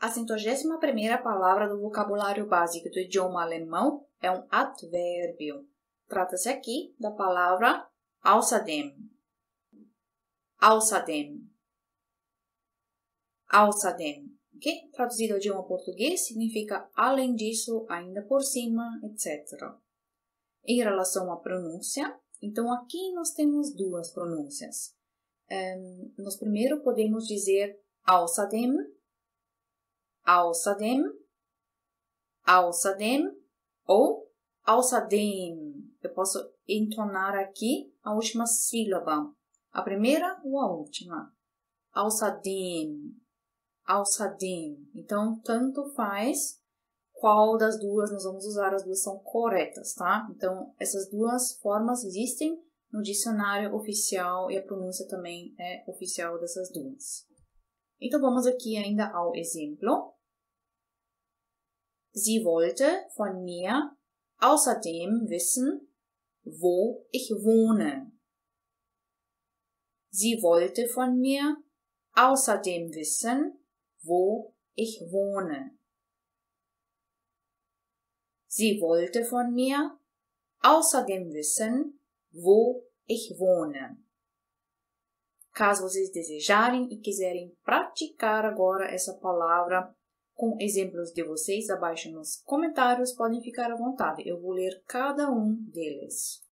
A 101ª palavra do vocabulário básico do idioma alemão é um advérbio. Trata-se aqui da palavra außerdem. Außerdem. Außerdem. Okay? Traduzido ao idioma português, significa além disso, ainda por cima, etc. Em relação à pronúncia, então aqui nós temos duas pronúncias. Nós primeiro podemos dizer außerdem, außerdem, außerdem ou außerdem. Eu posso entonar aqui a última sílaba, a primeira ou a última. Außerdem, außerdem. Então, tanto faz qual das duas nós vamos usar, as duas são corretas, tá? Então, essas duas formas existem no dicionário oficial e a pronúncia também é oficial dessas duas. Então, vamos aqui ainda ao exemplo. Sie wollte von mir außerdem wissen, wo ich wohne. Sie wollte von mir außerdem wissen, wo ich wohne. Sie wollte von mir außerdem wissen, wo ich wohne. Caso vocês desejarem e quiserem praticar agora essa palavra com exemplos de vocês, abaixo nos comentários, podem ficar à vontade. Eu vou ler cada um deles.